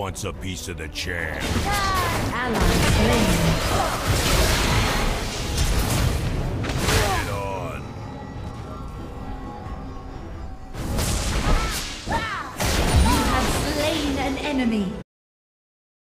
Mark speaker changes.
Speaker 1: wants a piece of the champ?
Speaker 2: Ally slain.
Speaker 1: Get on.
Speaker 2: You have slain an enemy.